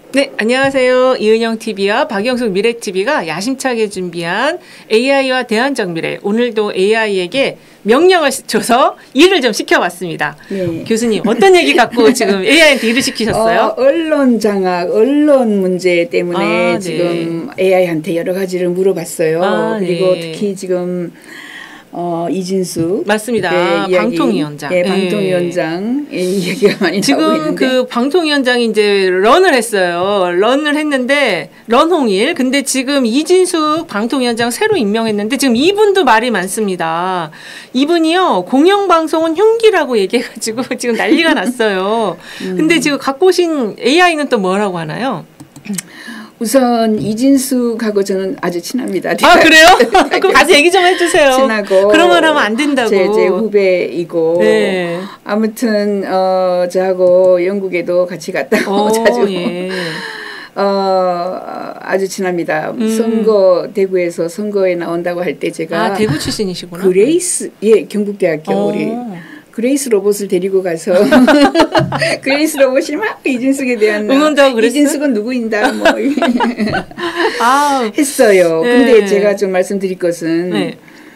네, 안녕하세요. 이은영 TV와 박영숙 미래 TV가 야심차게 준비한 AI와 대안적 미래. 오늘도 AI에게 명령을 줘서 일을 좀 시켜봤습니다. 네. 교수님, 어떤 얘기 갖고 지금 AI한테 일을 시키셨어요? 언론 장악, 언론 문제 때문에 네. 지금 AI한테 여러 가지를 물어봤어요. 그리고 네. 특히 지금 이진숙 맞습니다. 네, 방통위원장. 예, 방통위원장 얘기가 많이 나오고 지금 있는데 그 방통위원장이 이제 런을 했어요. 런을 했는데 런홍일. 근데 지금 이진숙 방통위원장 새로 임명했는데 지금 이분도 말이 많습니다. 이분이요 공영방송은 흉기라고 얘기해가지고 지금 난리가 났어요. 근데 지금 갖고 오신 AI는 또 뭐라고 하나요? 우선 이진숙하고 저는 아주 친합니다. 아 그래요? 그럼 가서 얘기 좀 해주세요. 친하고 그런 말 하면 안 된다고. 제 후배이고 네. 아무튼 저하고 영국에도 같이 갔다 오고 자주 예. 아주 친합니다. 선거 대구에서 선거에 나온다고 할 때 제가 대구 출신이시구나. 그레이스 경북대학교 우리 그레이스 로봇을 데리고 가서 그레이스 로봇이 막 이진숙에 대한 응원도 그랬어요? 이진숙은 누구인다 뭐 했어요. 네. 근데 제가 좀 말씀드릴 것은 네.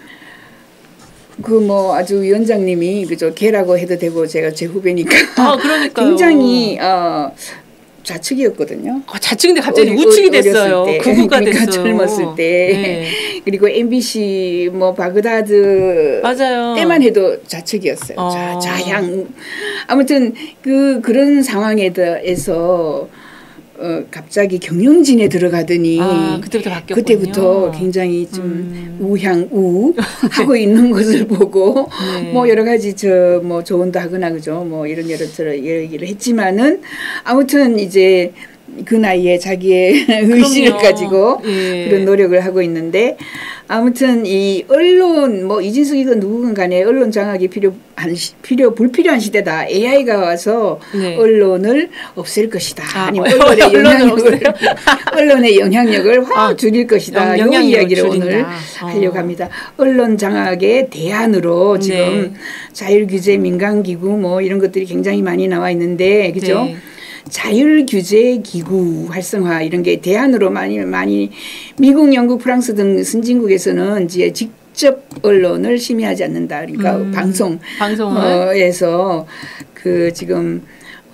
그 뭐 아주 위원장님이 그죠 개라고 해도 되고 제가 제 후배니까 그러니까요. 굉장히 좌측이었거든요. 좌측인데 갑자기 우측이 됐어요. 극우가 그러니까 됐어요. 젊었을 때. 네. 그리고 MBC 뭐 바그다드 맞아요. 때만 해도 좌측이었어요. 좌향. 아무튼 그런 상황에서 갑자기 경영진에 들어가더니 그때부터 바뀌었군요. 그때부터 굉장히 좀 우향우 하고 있는 것을 보고 네. 뭐 여러 가지 뭐 조언도 하거나 그죠 뭐 이런 여러 얘기를 했지만은 아무튼 이제 그 나이에 자기의 의지를 가지고 예. 그런 노력을 하고 있는데 아무튼 이 언론 뭐 이진숙이건 누구건 간에 언론 장악이 불필요한 시대다. AI가 와서 네. 언론을 없앨 것이다. 아니면 언론의 영향력을 확 줄일 것이다. 이 이야기를 오늘 하려고 합니다. 언론 장악의 대안으로 지금 자율규제 민간기구 뭐 이런 것들이 굉장히 많이 나와 있는데 그죠? 네. 자율규제기구 활성화 이런 게 대안으로 많이 미국, 영국, 프랑스 등 선진국에서는 이제 직접 언론을 심의하지 않는다. 그러니까 방송에서 그 지금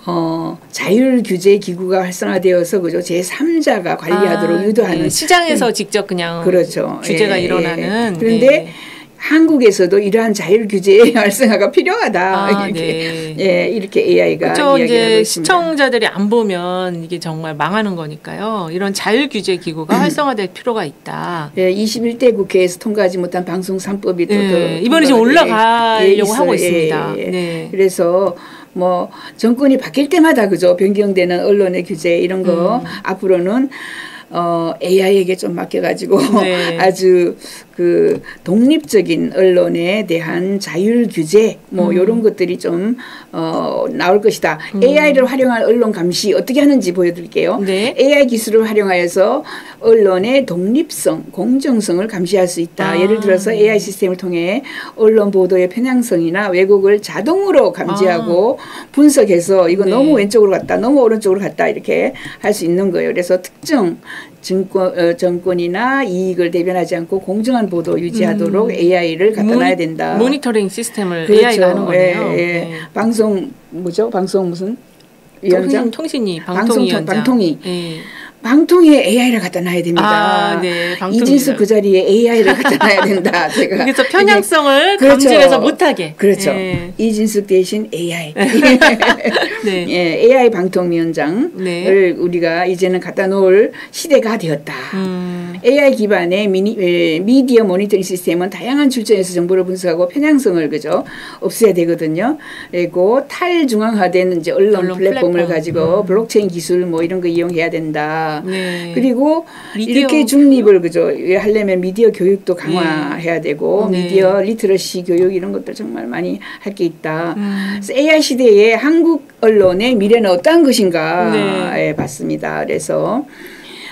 자율규제기구가 활성화되어서 그죠 제3자가 관리하도록 유도하는 시장에서 직접 그냥 그렇죠. 규제가 일어나는. 그런데 한국에서도 이러한 자율 규제의 활성화가 필요하다. 이렇게 AI가 이야기를 하고 있습니다. 시청자들이 안 보면 이게 정말 망하는 거니까요. 이런 자율 규제 기구가 활성화될 필요가 있다. 21대 국회에서 통과하지 못한 방송 3법이 또 이번에 지금 올라가려고 하고 있습니다. 그래서 뭐 정권이 바뀔 때마다 그죠 변경되는 언론의 규제 이런 거 앞으로는 AI에게 좀 맡겨가지고 아주 그 독립적인 언론에 대한 자율 규제 뭐 이런 것들이 좀 나올 것이다. AI를 활용한 언론 감시 어떻게 하는지 보여드릴게요. AI 기술을 활용하여서 언론의 독립성, 공정성을 감시할 수 있다. 예를 들어서 AI 시스템을 통해 언론 보도의 편향성이나 왜곡을 자동으로 감지하고 분석해서 이거 너무 왼쪽으로 갔다, 너무 오른쪽으로 갔다 이렇게 할 수 있는 거예요. 그래서 특정 정권이나 이익을 대변하지 않고 공정한 보도 유지하도록 AI를 갖다 놔야 된다. 모니터링 시스템을 그렇죠. AI가 하는 거네요. 방송 뭐죠? 방송 무슨 위원장? 통신위 방통위원장. 방통위. 방통위에 AI를 갖다 놔야 됩니다. 이진숙 그 자리에 AI를 갖다 놔야 된다. 제가 그래서 편향성을 감지해서 못하게. 그렇죠. 이진숙 대신 AI. AI 방통위원장을 우리가 이제는 갖다 놓을 시대가 되었다. AI 기반의 미디어 모니터링 시스템은 다양한 출처에서 정보를 분석하고 편향성을 그죠 없애야 되거든요. 그리고 탈중앙화된 이제 언론 플랫폼을 가지고 블록체인 기술 뭐 이런 거 이용해야 된다. 그리고 이렇게 중립을 그죠 하려면 미디어 교육도 강화해야 되고 미디어 리터러시 교육 이런 것들 정말 많이 할 게 있다. 그래서 AI 시대에 한국 언론의 미래는 어떠한 것인가 봤습니다. 그래서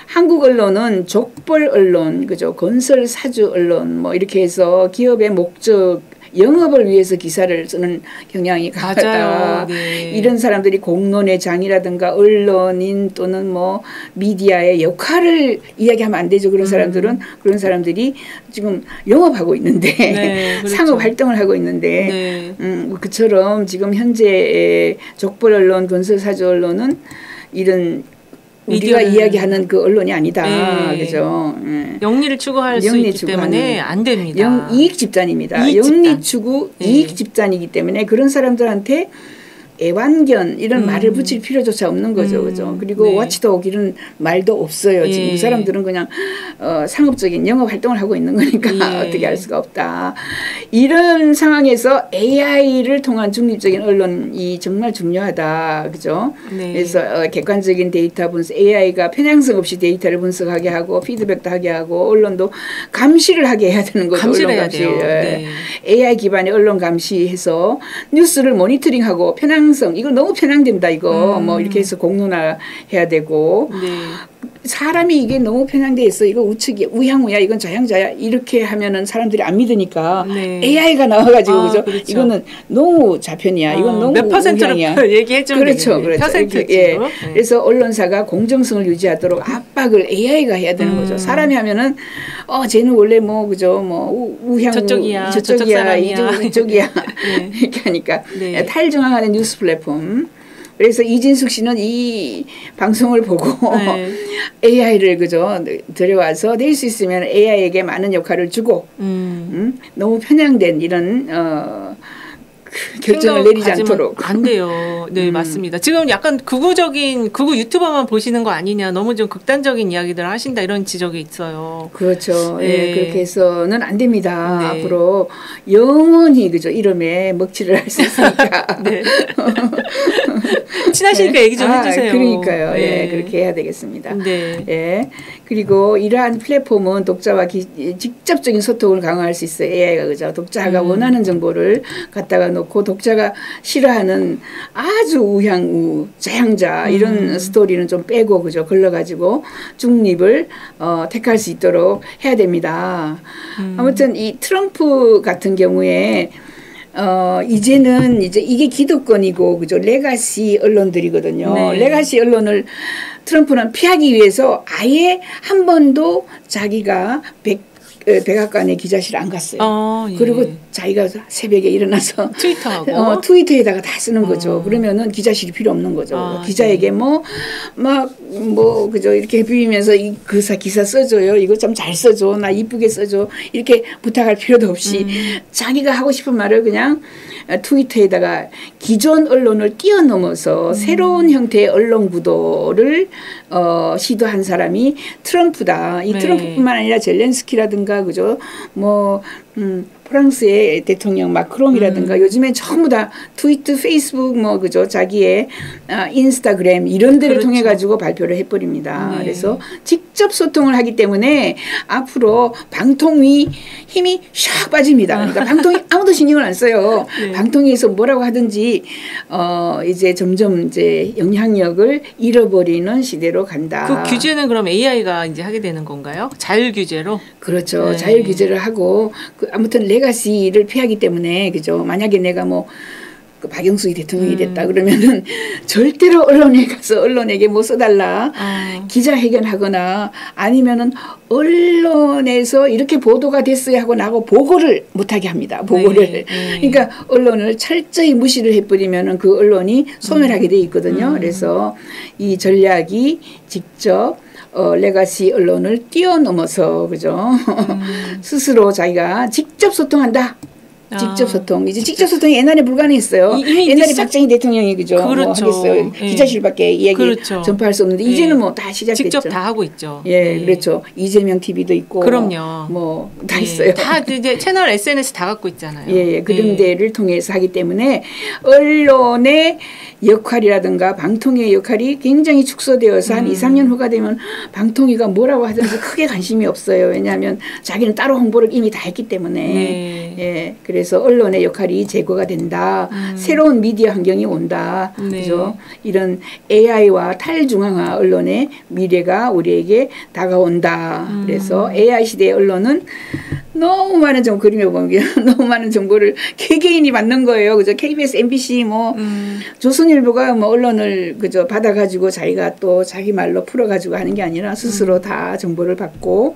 한국 언론은 족벌 언론, 그죠? 건설 사주 언론 뭐 이렇게 해서 기업의 목적 영업을 위해서 기사를 쓰는 경향이 강하다. 네. 이런 사람들이 공론의 장이라든가 언론인 또는 뭐 미디어의 역할을 이야기하면 안 되죠. 그런 사람들은 그런 사람들이 지금 영업하고 있는데 네, 그렇죠. 상업 활동을 하고 있는데 네. 그처럼 지금 현재 족벌 언론, 건설 사주 언론은 이런 우리가 이야기하는 그 언론이 아니다. 네. 그죠? 영리를 추구할 수 있기 때문에 안 됩니다. 이익 집단입니다. 영리 추구 네. 이익 집단이기 때문에 그런 사람들한테 애완견 이런 말을 붙일 필요조차 없는 거죠. 그죠? 그리고 네. 워치독 이런 말도 없어요. 예. 지금 이 사람들은 그냥 상업적인 영업 활동을 하고 있는 거니까 예. 어떻게 할 수가 없다. 이런 상황에서 AI를 통한 중립적인 언론이 정말 중요하다. 그죠? 네. 그래서 객관적인 데이터 분석, AI가 편향성 없이 데이터를 분석하게 하고 피드백도 하게 하고 언론도 감시를 하게 해야 되는 거죠. 감시를 해야 돼요. 네. AI 기반의 언론 감시해서 뉴스를 모니터링하고 편향성 이거 너무 편향된다 이거 뭐 이렇게 해서 공론화해야 되고 네. 사람이 이게 너무 편향돼 있어 이거 우측이 우향우야 이건 좌향좌야 이렇게 하면은 사람들이 안 믿으니까 네. AI가 나와가지고 그죠? 그렇죠. 이거는 너무 좌편이야 이건 너무 몇 퍼센트로 얘기해 주면 그렇죠, 그렇죠. 퍼센트로. 예. 네. 그래서 언론사가 공정성을 유지하도록 압박을 AI가 해야 되는 거죠. 사람이 하면은 쟤는 원래 뭐 그죠 뭐 우향 저쪽이야 이쪽이야 네. 이렇게 하니까 네. 탈중앙하는 뉴스 플랫폼. 그래서 이진숙 씨는 이 방송을 보고 네. AI를 그죠 들여와서 낼 수 있으면 AI에게 많은 역할을 주고 너무 편향된 이런 결정을 내리지 않도록 안 돼요. 네 맞습니다. 지금 약간 극우 유튜버만 보시는 거 아니냐 너무 좀 극단적인 이야기들을 하신다 이런 지적이 있어요. 그렇죠. 네. 예, 그렇게 해서는 안 됩니다. 네. 앞으로 영원히 그죠 이름에 먹칠을 할 수 있으니까. 네. 친하시니까 네. 얘기 좀 해주세요. 그러니까요. 네. 예, 그렇게 해야 되겠습니다. 네. 예. 그리고 이러한 플랫폼은 독자와 직접적인 소통을 강화할 수 있어요. AI가 그죠. 독자가 원하는 정보를 갖다가 놓고 독자가 싫어하는 아주 우향우, 좌향좌 이런 스토리는 좀 빼고 그죠. 걸러가지고 중립을 택할 수 있도록 해야 됩니다. 아무튼 이 트럼프 같은 경우에 이제는 이제 이게 기득권이고 그죠 레가시 언론들이거든요. 네. 레가시 언론을 트럼프는 피하기 위해서 아예 한 번도 자기가 백악관의 기자실 안 갔어요. 예. 그리고 자기가 새벽에 일어나서 트위터하고 트위터에다가 다 쓰는 거죠. 그러면은 기자실이 필요 없는 거죠. 기자에게 뭐 그죠 이렇게 비비면서 기사 써줘요. 이거 좀 잘 써줘. 나 이쁘게 써줘. 이렇게 부탁할 필요도 없이 자기가 하고 싶은 말을 그냥 트위터에다가 기존 언론을 뛰어넘어서 새로운 형태의 언론 구도를 시도한 사람이 트럼프다. 이 트럼프뿐만 아니라 젤렌스키라든가 그죠? 뭐 프랑스의 대통령 마크롱이라든가 요즘엔 전부 다 트위터, 페이스북 뭐 그죠 자기의 인스타그램 이런 데를 통해 가지고 발표를 해버립니다. 네. 그래서 직접 소통을 하기 때문에 앞으로 방통위 힘이 샥 빠집니다. 그러니까 방통위 아무도 신경을 안 써요. 네. 방통위에서 뭐라고 하든지 이제 점점 이제 영향력을 잃어버리는 시대로 간다. 그 규제는 그럼 AI가 이제 하게 되는 건가요? 자율 규제로? 그렇죠. 네. 자율 규제를 하고 아무튼 레가시를 피하기 때문에 그죠. 만약에 내가 뭐 박영수 대통령이 됐다 그러면은 절대로 언론에 가서 언론에게 뭐 써달라 기자회견하거나 아니면은 언론에서 이렇게 보도가 됐어야 하고 나하고 보고를 못하게 합니다. 보고를. 네. 그러니까 언론을 철저히 무시를 해버리면은 그 언론이 소멸하게 돼 있거든요. 그래서 이 전략이 직접 레가시 언론을 뛰어넘어서 그죠 스스로 자기가 직접 소통한다. 직접 소통. 이제 직접 소통이 옛날에 불가능했어요. 옛날에 박정희 대통령이 그죠. 그렇죠. 뭐 하겠어요. 기자실밖에 이야기 그렇죠. 전파할 수 없는데 이제는 뭐 다 시작됐죠. 직접 다 하고 있죠. 예, 그렇죠. 이재명 TV도 있고. 그럼요. 뭐 다 있어요. 다 이제 채널 SNS 다 갖고 있잖아요. 예, 그런 데를 통해서 하기 때문에 언론의 역할이라든가 방통위의 역할이 굉장히 축소되어서 한 2, 3년 후가 되면 방통위가 뭐라고 하든지 크게 관심이 없어요. 왜냐하면 자기는 따로 홍보를 이미 다 했기 때문에. 예, 그래서 그래서 언론의 역할이 제고가 된다. 새로운 미디어 환경이 온다. 네. 그죠? 이런 AI와 탈중앙화 언론의 미래가 우리에게 다가온다. 그래서 AI 시대의 언론은 너무 많은 그림에 보면 너무 많은 정보를 개개인이 받는 거예요. 그죠? KBS, MBC 뭐 조선일보가 뭐 언론을 그저 받아가지고 자기가 또 자기 말로 풀어가지고 하는 게 아니라 스스로 다 정보를 받고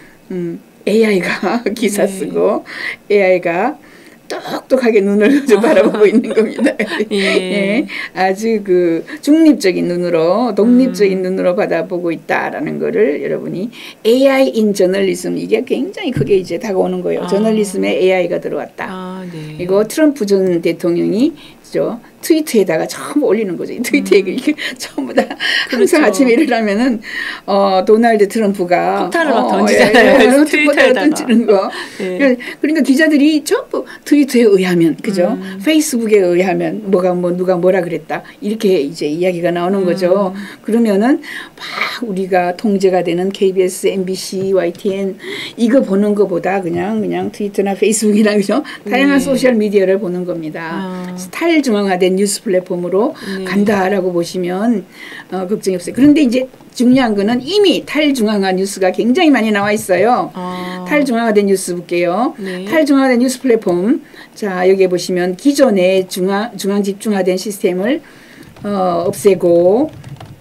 AI가 기사 쓰고 AI가 똑똑하게 눈을 바라보고 있는 겁니다. 예. 아주 그 중립적인 눈으로 독립적인 눈으로 바라보고 있다라는 거를 여러분이 AI 인 저널리즘 이게 굉장히 크게 이제 다가오는 거예요. 저널리즘에 AI가 들어왔다. 네. 이거 트럼프 전 대통령이 트위터에다가 전부 올리는 거죠. 트위터에 이렇게 전부 다 항상 아침에 일어나면은 도널드 트럼프가 폭탄을 막 던지잖아요. 트위터에다가 던지는 거. 예. 그러니까 기자들이 전부 트위터에 의하면 그죠? 페이스북에 의하면 누가 뭐라 그랬다 이렇게 이제 이야기가 나오는 거죠. 그러면은 막 우리가 통제가 되는 KBS, MBC, YTN 이거 보는 것보다 그냥 트위터나 페이스북이나 그죠? 다양한 소셜 미디어를 보는 겁니다. 탈중앙화된 뉴스 플랫폼으로 간다라고 보시면 걱정이 없어요. 그런데 이제 중요한 거는 이미 탈중앙화 뉴스가 굉장히 많이 나와 있어요. 탈중앙화된 뉴스 볼게요. 탈중앙화된 뉴스 플랫폼. 자, 여기에 보시면 기존의 중앙 집중화된 시스템을 없애고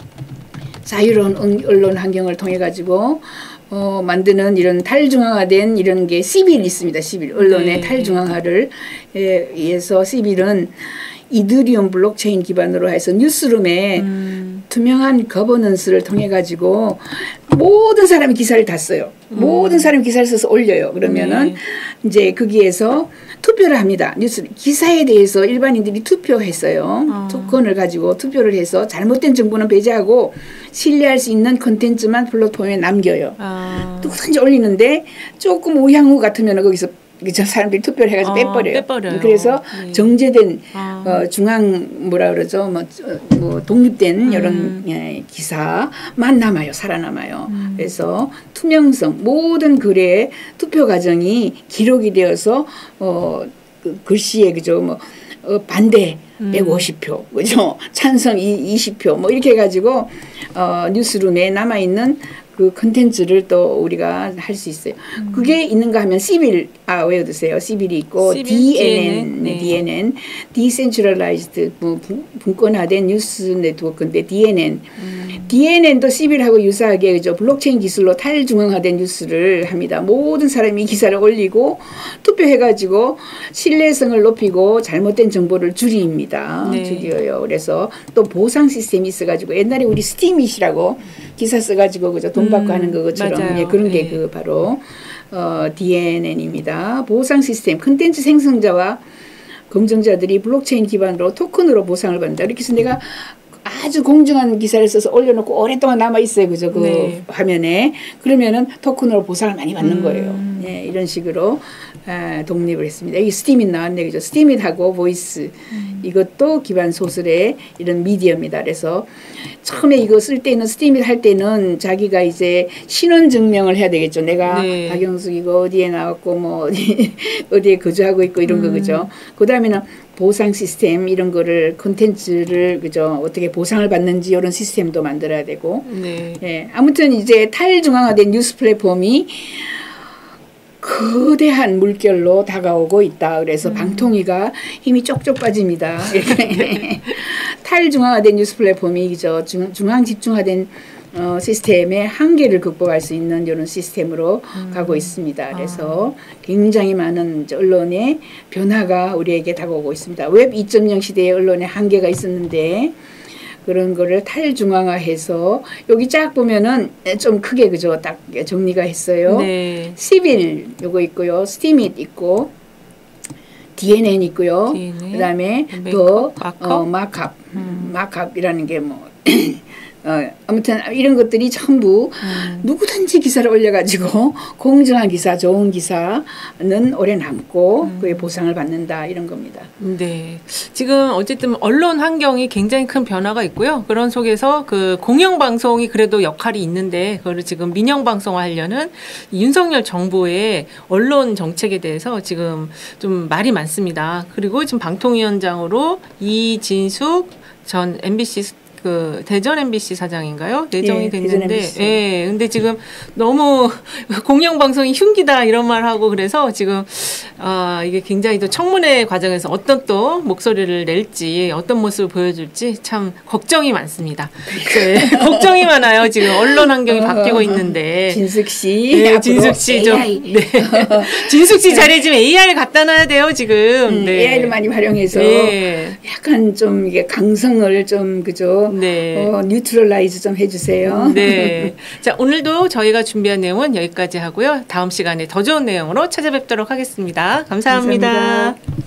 자유로운 언론 환경을 통해 가지고 만드는 이런 탈중앙화된 이런 게 시빌 있습니다. 시빌 언론의 탈중앙화를 위해서 시빌은 이더리움 블록체인 기반으로 해서 뉴스룸에 투명한 거버넌스를 통해 가지고 모든 사람이 기사를 다 써요. 모든 사람이 기사를 써서 올려요. 그러면은 이제 거기에서 투표를 합니다. 뉴스 기사에 대해서 일반인들이 투표했어요. 토큰을 가지고 투표를 해서 잘못된 정보는 배제하고 신뢰할 수 있는 콘텐츠만 플랫폼에 남겨요. 누구든지 올리는데 조금 우향우 같으면 거기서 사람들이 투표를 해가지고 빼버려요. 그래서 정제된 중앙 뭐라 그러죠, 뭐 독립된 이런 기사만 남아요, 살아남아요. 그래서 투명성 모든 글의 투표 과정이 기록이 되어서 글씨에 그죠, 반대 150표, 그죠, 찬성 20표 뭐 이렇게 해가지고 뉴스룸에 남아 있는 그 컨텐츠를 또 우리가 할 수 있어요. 그게 있는가 하면 시빌 외워두세요. 시빌이 있고 DNN, Decentralized 분권화된 뉴스 네트워크인데 DNN도 시빌하고 유사하게 그죠 블록체인 기술로 탈중앙화된 뉴스를 합니다. 모든 사람이 기사를 올리고 투표해가지고 신뢰성을 높이고 잘못된 정보를 줄입니다. 줄여요. 그래서 또 보상 시스템이 있어가지고 옛날에 우리 스티밋이라고 기사 써가지고 그죠 돈 받고 하는 것처럼 그런 게 그 바로 DNN입니다. 보상 시스템 콘텐츠 생성자와 검증자들이 블록체인 기반으로 토큰으로 보상을 받는다. 이렇게 해서 내가 아주 공정한 기사를 써서 올려놓고 오랫동안 남아 있어요, 그죠? 그 화면에 그러면은 토큰으로 보상을 많이 받는 거예요. 이런 식으로 독립을 했습니다. 여기 스티밋 나왔네, 그죠? 스티밋하고 보이스 이것도 기반 소설의 이런 미디어입니다. 그래서 처음에 이거 쓸 때는 스티밋 할 때는 자기가 이제 신원 증명을 해야 되겠죠. 내가 박영숙이고 어디에 나왔고 뭐 어디에 거주하고 있고 이런 거 그죠? 그 다음에는 보상 시스템 이런 거를 콘텐츠를 그죠 어떻게 보상을 받는지 이런 시스템도 만들어야 되고 아무튼 이제 탈중앙화된 뉴스 플랫폼이 거대한 물결로 다가오고 있다. 그래서 방통위가 힘이 쪽쪽 빠집니다. 탈중앙화된 뉴스 플랫폼이 그죠 중앙 집중화된 시스템의 한계를 극복할 수 있는 이런 시스템으로 가고 있습니다. 그래서 굉장히 많은 언론의 변화가 우리에게 다가오고 있습니다. 웹 2.0 시대의 언론의 한계가 있었는데 그런 거를 탈중앙화해서 여기 쫙 보면은 좀 크게 그죠 딱 정리가 했어요. 시빌 요거 있고요, 스티밋 있고 DNN 있고요. 그다음에 더 마크업이라는 게 뭐 아무튼 이런 것들이 전부 누구든지 기사를 올려가지고 공정한 기사, 좋은 기사는 오래 남고 그의 보상을 받는다 이런 겁니다. 네, 지금 어쨌든 언론 환경이 굉장히 큰 변화가 있고요. 그런 속에서 그 공영방송이 그래도 역할이 있는데 그걸 지금 민영방송화하려는 윤석열 정부의 언론 정책에 대해서 지금 좀 말이 많습니다. 그리고 지금 방통위원장으로 이진숙 전 MBC 그 대전 MBC 사장인가요? 내정이 됐는데, 예, 근데 지금 너무 공영방송이 흉기다 이런 말 하고 그래서 지금 이게 굉장히 또 청문회 과정에서 어떤 또 목소리를 낼지 어떤 모습을 보여줄지 참 걱정이 많습니다. 네, 걱정이 많아요. 지금 언론 환경이 바뀌고 있는데. 진숙 씨, 네, 진숙 씨 좀, 네, 진숙 씨 자리에 지금 AI를 갖다 놔야 돼요 지금. 네. AI를 많이 활용해서 약간 좀 이게 강성을 좀 그죠. 네. 뉴트럴라이즈 좀 해주세요. 네. 자, 오늘도 저희가 준비한 내용은 여기까지 하고요. 다음 시간에 더 좋은 내용으로 찾아뵙도록 하겠습니다. 감사합니다.